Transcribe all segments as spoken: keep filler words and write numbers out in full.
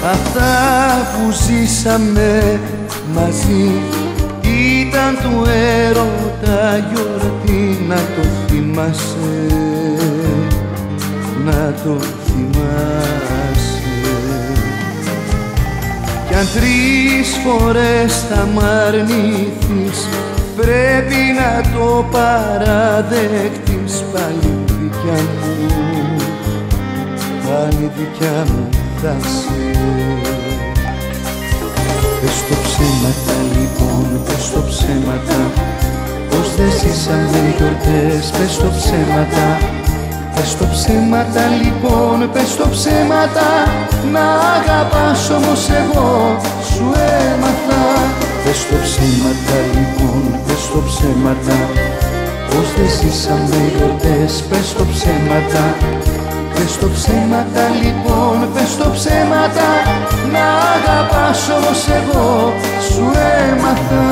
Αυτά που ζήσαμε μαζί ήταν του έρωτα γιορτή. Να το θυμάσαι, να το θυμάσαι. Κι αν τρεις φορές θα μ' αρνηθείς, πρέπει να το παραδεχτείς. Πάλι δικιά μου, πάλι δικιά μου θα σε. Πες το ψέματα λοιπόν, πες το ψέματα, πως δεν ζήσαμε γιορτές. Πες το ψέματα, πες το ψέματα λοιπόν, πες το ψέματα. Να αγαπάς όμως εγώ σου έμαθα. Πες το ψέματα λοιπόν, πες το ψέματα, πως δεν ζήσαμε γιορτές. Πες το ψέματα, πες το ψέματα λοιπόν, πες το ψέματα. Να αγαπάς όμως εγώ σου έμαθα.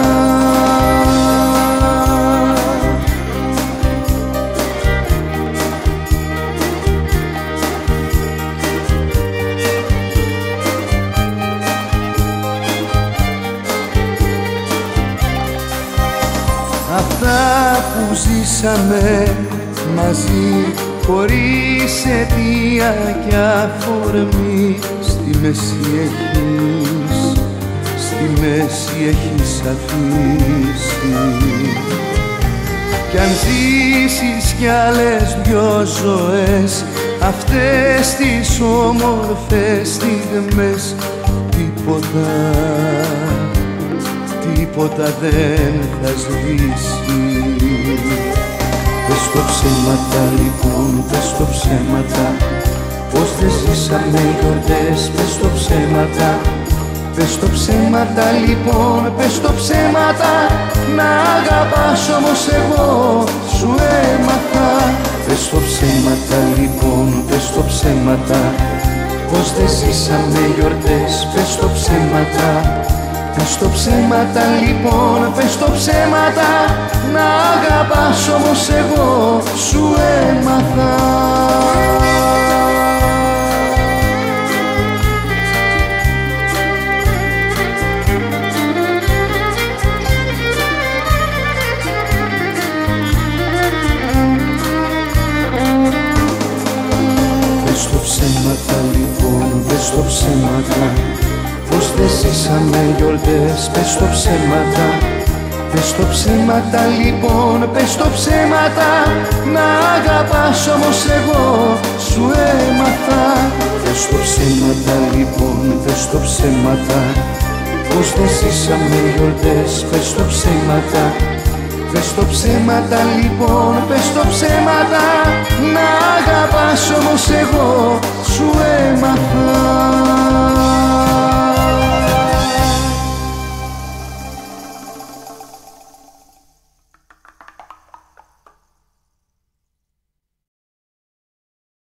Αυτά που ζήσαμε μαζί, χωρίς αιτία κι αφορμή, στη μέση έχεις, στη μέση έχεις αφήσει. Κι αν ζήσεις κι άλλες δυο ζωές, αυτές τις όμορφες στιγμές, τίποτα, τίποτα δεν θα σβήσει. Πες το ψέματα λοιπόν, πες το ψέματα, πως δεν ζήσαμε γιορτές. Πες το ψέματα, πες το ψέματα λοιπόν, πες το ψέματα. Να αγαπάς όμως εγώ σου έμαθα. Πες το ψέματα λοιπόν, πες το ψέματα, πως δεν ζήσαμε γιορτές. Πες το ψέματα, πες το ψέματα λοιπόν, πες το ψέματα. Να αγαπάς όμως εγώ σου έμαθα. Πες το ψέματα λοιπόν, πες το ψέματα, πως δεν ζήσαμε γιορτές. Πες το ψέματα, πες το ψέματα λοιπόν, πες το ψέματα. Να αγαπάς όμως εγώ σου έμαθα. Πες το ψέματα λοιπόν, πες το ψέματα, πως δεν ζήσαμε γιορτές. Πες το ψέματα, πες το ψέματα λοιπόν, πες το ψέματα. Να αγαπάς όμως εγώ σου έμαθα.